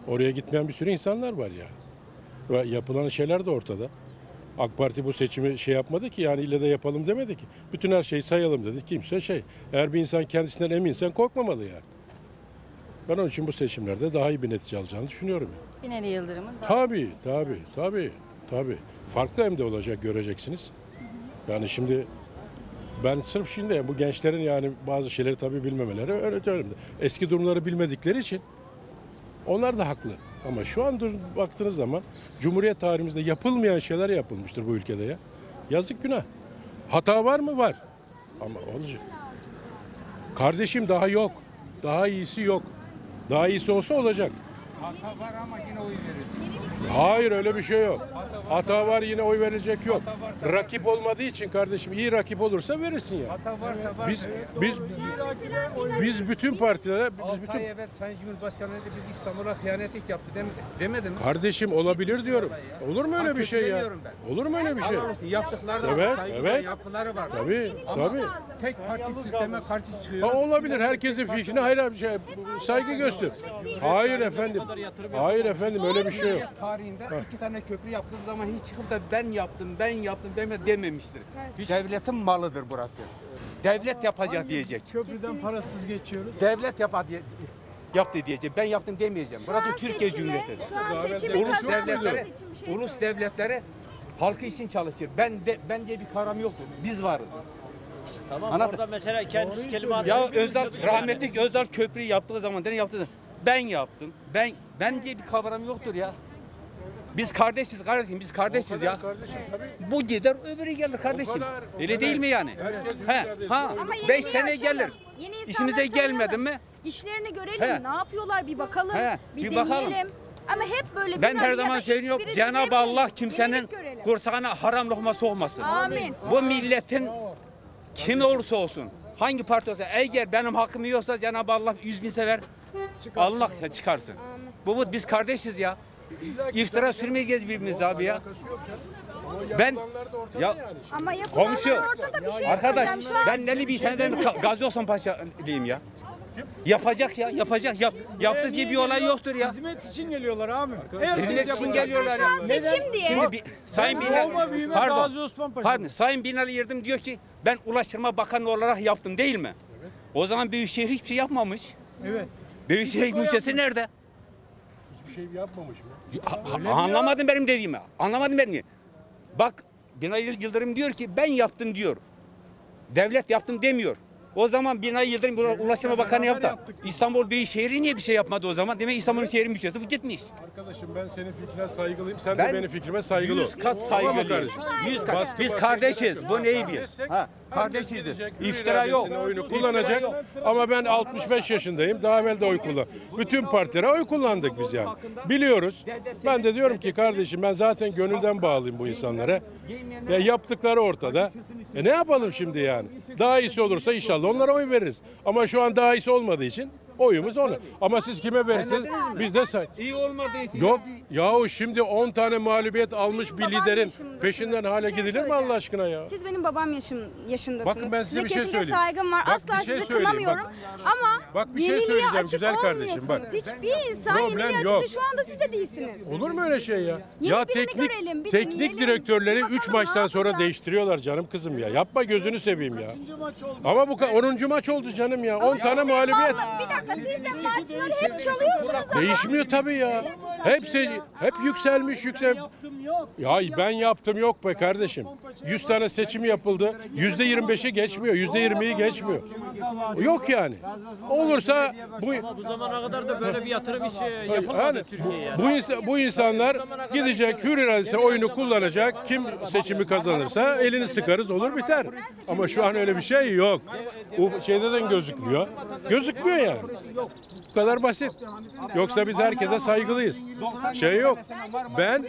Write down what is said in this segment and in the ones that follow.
Oraya gitmeyen bir sürü insanlar var ya. Ve yapılan şeyler de ortada. AK Parti bu seçimi şey yapmadı ki, yani ille de yapalım demedi ki. Bütün her şeyi sayalım dedi. Kimse şey. Eğer bir insan kendisinden eminsen korkmamalı yani. Ben onun için bu seçimlerde daha iyi bir netice alacağını düşünüyorum. Binali Yıldırım'ın da Tabii. Farklı hem de olacak, göreceksiniz. Yani şimdi ben sırf şimdi bu gençlerin yani bazı şeyleri tabii bilmemeleri öyle. Eski durumları bilmedikleri için onlar da haklı. Ama şu an baktığınız zaman Cumhuriyet tarihimizde yapılmayan şeyler yapılmıştır bu ülkede ya. Yazık, günah. Hata var mı? Var. Ama olacak. Kardeşim daha yok. Daha iyisi yok. Daha iyisi olsa olacak. Hata var ama yine oy verir. Hayır, öyle bir şey yok. Hata var, yine oy verilecek yok. Rakip olmadığı için kardeşim, iyi rakip olursa verirsin ya. Hata varsa var. Biz bütün partilere Evet, Sayın Cumhurbaşkanı dedi, biz İstanbul'a hıyanetlik yaptı demedim mi? kardeşim olabilir diyorum. Olur mu öyle bir şey ya? Olur mu öyle bir şey? Allah olsun, yaptıkları da Evet, var, evet. yapıları var. Tabii. Tek parti sisteme karşı çıkıyor. Ha, olabilir. Herkesin fikrine hayır bir şey, saygı göster. Hayır efendim. Hayır efendim, öyle bir şey yok. Tarihinde 2 tane köprü yaptığı zaman hiç çıkıp da ben yaptım dememiştir. Devletin malıdır burası. Devlet yapacak diyecek. Köprüden parasız geçiyoruz. Devlet yaptı diyecek. Ben yaptım demeyeceğim. Burası Türkiye Cumhuriyeti. Şu an seçimi Ulus kazanan devletleri, seçim şey ulus söylüyor. devletleri halkı için çalışır. Ben diye bir kavram yoktur. Biz varız. Tamam, Anladın? orada mesela kendisi kelime Ya rahmetli Özal köprüyü yaptığı zaman ben yaptım. Ben diye bir kavram yoktur ya. Biz kardeşiz kardeşim, biz kardeşiz ya. Bu gider öbürü gelir kardeşim. Öyle değil mi yani? Ama yeni 5 bir sene açalım. gelir. Yeni insanları İşimize gelmedi tanıyalım. mi? İşlerini görelim. He. Ne yapıyorlar bir bakalım. Bir Bir bakalım. deneyelim. Ama hep böyle Ben Binali her ya zaman da söylüyorum, X biri Cenab-ı denemeyelim. Allah kimsenin Yenilik görelim. kursağına haram lokma sokmasın. Amin. Bu milletin kim olursa olsun, hangi parti olsa, eğer benim hakkım yoksa Cenab-ı Allah 100.000 sever, Allah çıkarsın. Biz kardeşiz ya. İftira sürmeyeceğiz birbirimize abi ya. Ben ya Ama yapılanlar komşu ortada bir şey arkadaş, söyleyeceğim. Şu an ben Neli bir seneden Gazi Osman Paşa'lıyım ya. Yapacak. Yaptı diye bir olay yoktur ya. Hizmet için geliyorlar abi. Hizmet için geliyorlar şu an ya. seçim diye. Şimdi Sayın Doğma büyüme Gazi Osman Paşa. Pardon, Sayın Binali Yıldırım diyor ki ben Ulaştırma Bakanı olarak yaptım değil mi? Evet. O zaman Büyükşehir hiçbir şey yapmamış. Evet. Büyükşehir bütçesi nerede? Hiçbir şey yapmamış mı? Anlamadın benim dediğimi. Anlamadın beni. Bak Binali Yıldırım diyor ki ben yaptım diyor. Devlet yaptım demiyor. O zaman Binali Yıldırım Ulaştırma Bakanı yaptı. İstanbul Büyükşehir'i niye bir şey yapmadı o zaman? Demek İstanbul'un şehrin bütçesi bu gitmiş. Arkadaşım, ben senin fikrine saygılıyım. Sen Ben de benim fikrime saygılı ol. 100 kat Tamam mı saygılıyız. kardeşim? 100 kat. Baskı Biz başka kardeşiz. gerek Bu yok. neyi bil? Kardeşsek, Ha, herkes kardeşiz. gidecek, hür İftira yok. iradesine oyunu İftira kullanacak. yok. Ama ben 65 yaşındayım. Daha evvel de oy kullan. Bütün partilere oy kullandık biz yani. Biliyoruz. Ben de diyorum ki kardeşim, ben zaten gönülden bağlıyım bu insanlara. Ya yaptıkları ortada. Ne yapalım şimdi yani? Daha iyisi olursa inşallah onlara oy veririz. Ama şu an daha iyisi olmadığı için oyumuz ona. Ama siz kime verirsiniz? Biz de İyi olmadığı için. Yok yahu, şimdi 10 tane mağlubiyet almış bir babam liderin yaşımdasınız. peşinden hale Bir şey gidilir mi söyleyeceğim. Allah aşkına ya? Siz benim babam yaşındasınız. Bakın ben size bir şey kesinlikle söyleyeyim. saygım var. Bak Asla bir şey sizi söyleyeyim. kınamıyorum. Ama Bak bir şey yeniliğe söyleyeceğim açık güzel kardeşim, bak. olmuyorsunuz. Hiçbir insan Problem yeniliğe yok. açık. Şu anda siz de değilsiniz. Olur mu öyle şey ya? Yeni Ya birini teknik görelim, bir teknik deneyelim. direktörleri Bir 3 bakalım maçtan ne sonra yapacak? değiştiriyorlar canım kızım ya. Yapma, gözünü seveyim ya. Ama bu 10. maç oldu canım ya. 10 tane mağlubiyet. Vallahi bir dakika, siz de maçları hep çalıyorsunuz ama. Değişmiyor tabii ya. Hep yükselmiş. Yaptım yok. Ya ben yaptım yok be kardeşim. 100 tane seçim yapıldı. %25'i geçmiyor. %20'yi geçmiyor. Yok yani. Olursa bu zamana kadar da böyle bir yatırım hiç yapılmadı yani Türkiye'ye yani. bu insanlar gidecek, hür iradesine oyunu kullanacak. Kim seçimi kazanırsa elini sıkarız, olur biter. Ama şu an öyle bir şey yok. O şeyden gözükmüyor. Gözükmüyor yani. Bu kadar basit. Yoksa biz herkese saygılıyız. Şey yok. Ben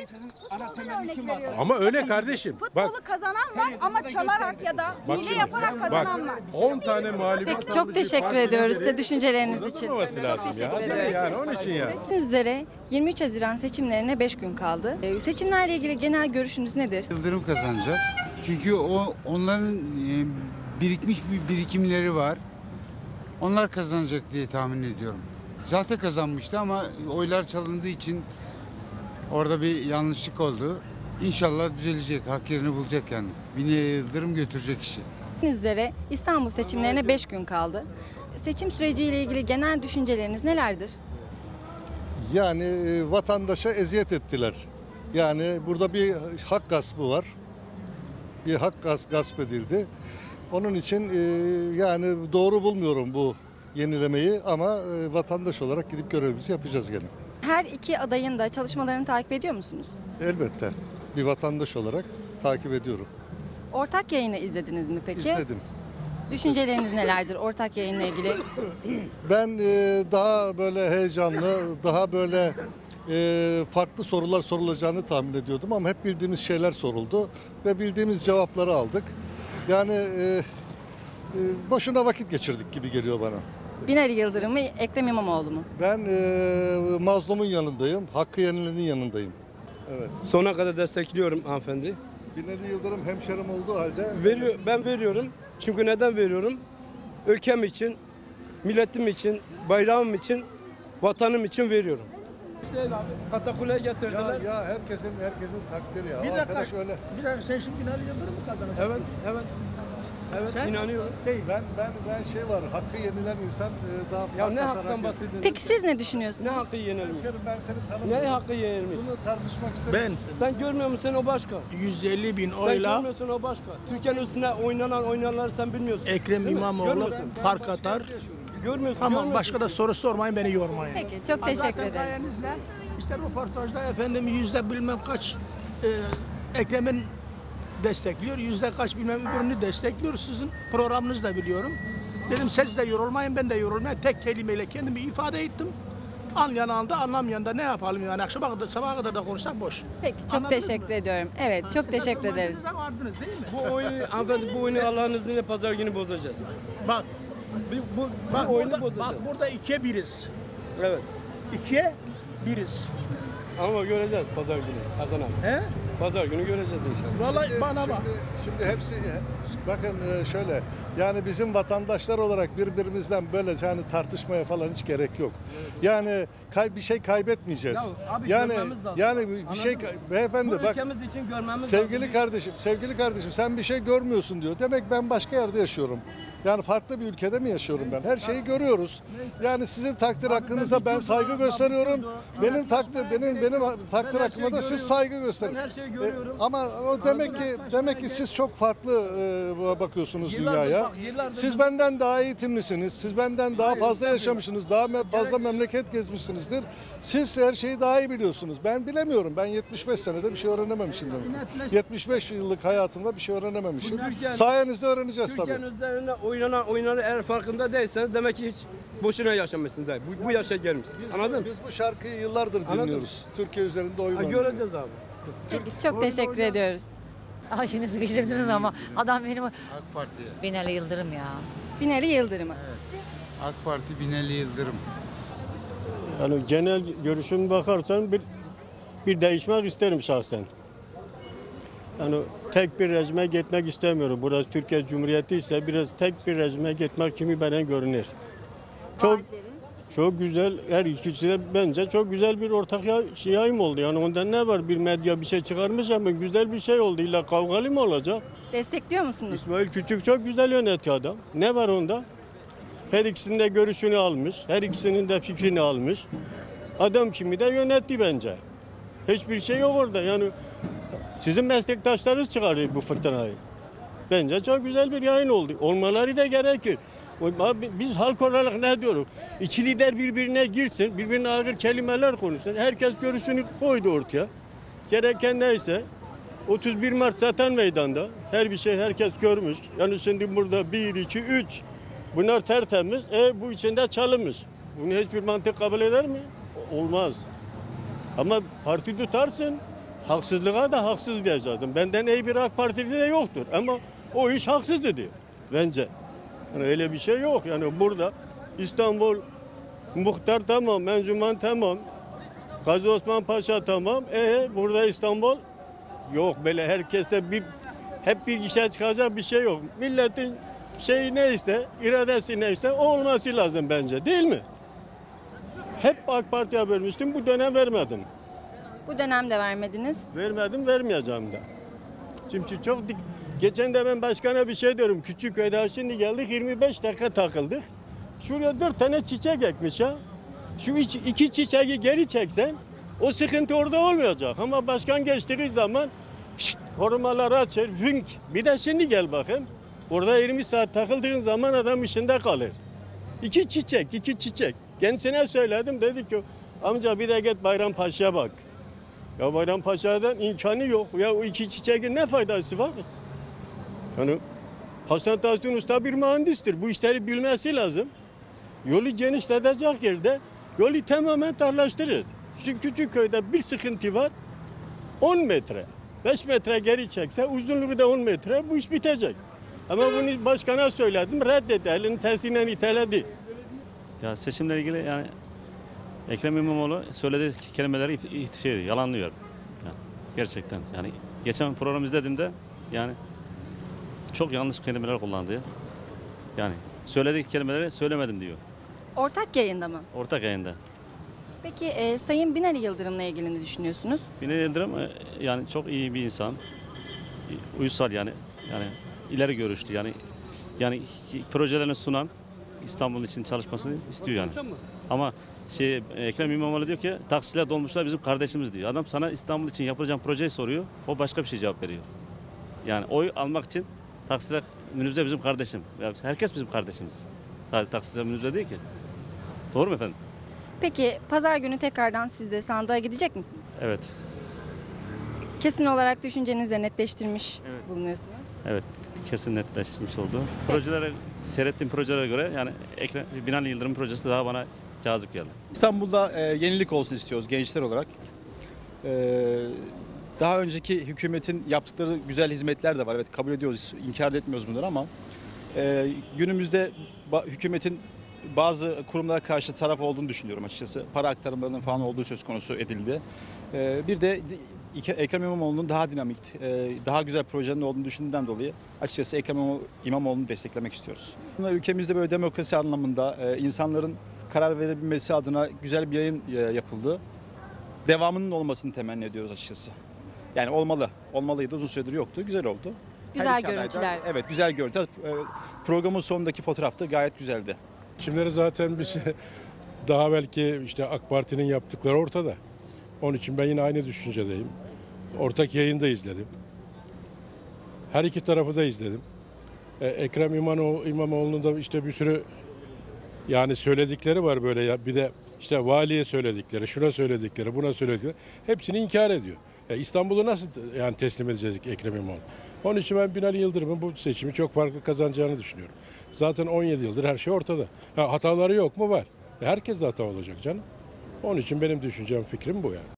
ama öyle kardeşim. Bak Futbolu kazanan var ama çalarak ya da hile şimdi, yaparak kazanan var. 10 tane mağlubiyet. Çok teşekkür ediyoruz size düşünceleriniz için. Olması lazım teşekkür ya. ediyoruz. Yani onun için yani. Bildiğiniz üzere 23 Haziran seçimlerine 5 gün kaldı. Seçimlerle ilgili genel görüşünüz nedir? Yıldırım kazanacak. Çünkü onların birikmiş bir birikimleri var. Onlar kazanacak diye tahmin ediyorum. zaten kazanmıştı ama oylar çalındığı için orada bir yanlışlık oldu. İnşallah düzelecek, hak yerini bulacak yani. Binali Yıldırım götürecek işi. Bildiğiniz üzere İstanbul seçimlerine 5 gün kaldı. Seçim süreciyle ilgili genel düşünceleriniz nelerdir? Yani vatandaşa eziyet ettiler. Yani burada bir hak gaspı var. Bir hak gasp edildi. Onun için yani doğru bulmuyorum bu yenilemeyi ama vatandaş olarak gidip görevimizi yapacağız gene. Her iki adayın da çalışmalarını takip ediyor musunuz? Elbette bir vatandaş olarak takip ediyorum. Ortak yayını izlediniz mi peki? İzledim. Düşünceleriniz nelerdir ortak yayınla ilgili? Ben daha böyle heyecanlı, daha böyle farklı sorular sorulacağını tahmin ediyordum ama hep bildiğimiz şeyler soruldu ve bildiğimiz cevapları aldık. Yani boşuna vakit geçirdik gibi geliyor bana. Binali Yıldırım mı, Ekrem İmamoğlu mu? Ben mazlumun yanındayım, hakkı yenilenin yanındayım. Evet. Sonuna kadar destekliyorum hanımefendi. Binali Yıldırım hemşerim olduğu halde... Ben veriyorum. Çünkü neden veriyorum? Ülkem için, milletim için, bayrağım için, vatanım için veriyorum. İşte abi, katakuleye getirdiler. Ya herkesin takdiri ya. Bir O dakika. arkadaş öyle. Bir dakika, sen şimdi Binali Yıldırım mı kazanacak? Evet, Sen? inanıyorum. Ben şey var, hakkı yenilen insan daha farklı Ya ne atarak haktan yapıyor. bahsediyorsun? Peki siz ne düşünüyorsunuz? Ne hakkı yenilmiş? Hemşerim ben seni tanımıyorum. Ne hakkı yenilmiş? Bunu tartışmak istemiyorum. Sen görmüyor musun o başka? 150 bin Sen oyla görmüyorsun o başka. Türkiye'nin üstüne oynayanları sen bilmiyorsun. Ekrem Değil mi? İmamoğlu Görmüyorsun. fark atar. Görmüyorsun. Tamam, görmüyorsun. başka da soru sormayın, beni yormayın. Peki, çok teşekkür Zaten ederiz. gayemiz ne? İşte röportajda efendim yüzde bilmem kaç Ekrem'in destekliyor, yüzde kaç bilmem öbürünü destekliyor. Sizin programınızı da biliyorum. Dedim siz de yorulmayın, ben de yorulmayın. Tek kelimeyle kendimi ifade ettim. Anlayan anda, anlamayan da ne yapalım yani? Akşama kadar, sabaha kadar da konuşsak boş. Peki, çok Anladınız teşekkür mı? ediyorum. Evet, çok teşekkür ederiz. Vardınız değil mi? Bu oyunu, hanımefendi bu oyunu Allah'ın izniyle pazar günü bozacağız. Bak, Bu bak oyunu burada, bozacağız. bak burada 2'ye 1'iz. Evet. 2'ye 1'iz. Ama göreceğiz pazar günü kazanan. He? Pazar günü göreceğiz inşallah. Vallahi bana bak. Şimdi hepsi bakın şöyle yani bizim vatandaşlar olarak birbirimizden böyle yani tartışmaya falan hiç gerek yok. Yani bir şey kaybetmeyeceğiz. Ya abi Yani görmemiz lazım. yani bir şey Anladın mı? beyefendi Bu bak ülkemiz için görmemiz sevgili lazım. kardeşim sen bir şey görmüyorsun diyor. Demek ben başka yerde yaşıyorum. Yani farklı bir ülkede mi yaşıyorum ben? Her şeyi görüyoruz. Yani sizin takdir hakkınıza ben saygı gösteriyorum. Benim takdir hakkıma da siz saygı gösterin. Ben her şeyi görüyorum. Ama o demek ki siz çok farklı bakıyorsunuz Yıllardır dünyaya. bak, yıllardır Siz biz- benden daha eğitimlisiniz. Siz benden daha fazla yaşamışsınız. Daha fazla memleket gezmişsinizdir. Siz her şeyi daha iyi biliyorsunuz. Ben bilemiyorum. Ben 75 senede bir şey öğrenememişim demek. 75 yıllık hayatımda bir şey öğrenememişim. Bu Türkiye'nin- Sayenizde öğreneceğiz tabii. Türkiye'nin üzerine oynanan eğer farkında değilseniz demek ki hiç boşuna yaşamışsınız. Bu yaşa gelmişsiniz. Anladın mı? Biz bu şarkıyı yıllardır Anladım. dinliyoruz. Türkiye üzerinde Ha, oynanıyor. göreceğiz abi. Peki, çok teşekkür ediyoruz. Aa, şimdi sıkıştırdınız ama adam benim AK Parti. Binali Yıldırım ya. Binali Yıldırım'ı. AK Parti Binali Yıldırım. Yani genel görüşüme bakarsan bir değişmek isterim şahsen. Yani tek bir rejime gitmek istemiyorum. Burası Türkiye Cumhuriyeti ise biraz tek bir rejime gitmek kimi bana görünür. Çok güzel, her ikisi de bence çok güzel bir ortak yayım oldu. Yani ondan ne var? Bir medya bir şey çıkarmış ama güzel bir şey oldu. İlla kavgalı mı olacak? Destekliyor musunuz? İsmail Küçük çok güzel yönetiyor adam. Ne var onda? Her ikisinin de görüşünü almış, her ikisinin de fikrini almış. Adam kimi de yönetti bence. Hiçbir şey yok orada. Yani sizin meslektaşlarınız çıkarıyor bu fırtınayı. Bence çok güzel bir yayın oldu. Olmaları da gerekir. Biz halk olarak ne diyoruz? İki lider birbirine girsin, birbirine ağır kelimeler konuşsun. Herkes görüşünü koydu ortaya. Gereken neyse 31 Mart zaten meydanda. Her bir şey herkes görmüş. Yani şimdi burada 1, 2, 3 bunlar tertemiz. Bu içinde çalınmış. Bunu hiçbir mantık kabul eder mi? Olmaz. Ama parti tutarsın, haksızlığa da haksız diyeceksin. Benden iyi bir AK Partili de yoktur. Ama o iş haksız dedi bence. Yani öyle bir şey yok. Yani burada İstanbul muhtar tamam, Mencüman tamam, Gazi Osman Paşa tamam. Burada İstanbul yok. Böyle herkese hep bir işe çıkacak bir şey yok. Milletin şeyi neyse, iradesi neyse o olması lazım bence, değil mi? Hep AK Parti'ye vermiştim, bu dönem vermedim. Bu dönemde vermediniz. Vermedim, vermeyeceğim de. Çünkü geçen de ben başkana bir şey diyorum. Küçükköy'de şimdi geldik 25 dakika takıldık. Şuraya 4 tane çiçek ekmiş ya. Şu iki çiçeği geri çeksen o sıkıntı orada olmayacak. Ama başkan geçtiği zaman korumaları açar, hünk. Bir de şimdi gel bakın. Orada 20 saat takıldığın zaman adam işinde kalır. İki çiçek. Kendisine söyledim, dedi ki amca bir de git Bayrampaşa'ya bak. Ya Bayrampaşa'dan imkanı yok. Ya o iki çiçeğin ne faydası var? Yani Hasan Tahsin Usta bir mühendistir. Bu işleri bilmesi lazım. Yolu genişletecek yerde yolu tamamen tarlaştırır. Şu küçük köyde bir sıkıntı var. 10 metre. 5 metre geri çekse uzunluğu da 10 metre bu iş bitecek. Ama bunu başkana söyledim, reddetti. Elini tersiyle iteledi. Ya seçimle ilgili yani Ekrem İmamoğlu söylediği kelimeleri yalanlıyor. Yani gerçekten yani geçen program izlediğimde yani çok yanlış kelimeler kullandı. Yani söylediği kelimeleri söylemedim diyor. Ortak yayında mı? Ortak yayında. Peki Sayın Binali Yıldırım'la ilgili ne düşünüyorsunuz? Binali Yıldırım yani çok iyi bir insan. Uysal yani ileri görüşlü yani projelerini sunan İstanbul için çalışmasını istiyor yani. Ama Ekrem İmamoğlu diyor ki taksiler dolmuşlar bizim kardeşimiz diyor. Adam sana İstanbul için yapılacağım projeyi soruyor. O başka bir şey cevap veriyor. Yani oy almak için taksiler minibüsler bizim kardeşim. Yani herkes bizim kardeşimiz. Sadece taksiler minibüsler değil ki. Doğru mu efendim? Peki pazar günü tekrardan siz de sandığa gidecek misiniz? Evet. Kesin olarak düşüncenizle netleştirmiş bulunuyorsunuz. Evet, kesin netleşmiş oldu. Seyrettiğim projelere göre yani Binali Yıldırım projesi daha bana cazip geldi. İstanbul'da yenilik olsun istiyoruz gençler olarak. Daha önceki hükümetin yaptıkları güzel hizmetler de var. Evet, kabul ediyoruz, inkar etmiyoruz bunları ama günümüzde hükümetin bazı kurumlara karşı taraf olduğunu düşünüyorum açıkçası. Para aktarımlarının falan olduğu söz konusu edildi. Bir de Ekrem İmamoğlu'nun daha dinamik, daha güzel projenin olduğunu düşündüğümden dolayı açıkçası Ekrem İmamoğlu'nu desteklemek istiyoruz. Ülkemizde böyle demokrasi anlamında insanların karar verebilmesi adına güzel bir yayın yapıldı. Devamının olmasını temenni ediyoruz açıkçası. Yani olmalıydı, uzun süredir yoktu, güzel oldu. Güzel görüntüler. Evet, güzel görüntüler. Programın sonundaki fotoğraf da gayet güzeldi. Seçimleri zaten biz daha belki işte AK Parti'nin yaptıkları ortada. Onun için ben yine aynı düşüncedeyim. Ortak yayında izledim. Her iki tarafı da izledim. Ekrem İmamoğlu'nun da işte bir sürü yani söyledikleri var böyle ya. Bir de işte valiye söyledikleri, şuna söyledikleri, buna söyledikleri hepsini inkar ediyor. İstanbul'u nasıl yani teslim edeceğiz Ekrem İmamoğlu? Onun için ben Binali Yıldırım'ın bu seçimi çok farklı kazanacağını düşünüyorum. Zaten 17 yıldır her şey ortada. Hataları yok mu? Var. Herkes de hata olacak canım. Onun için benim düşüncem, fikrim bu yani.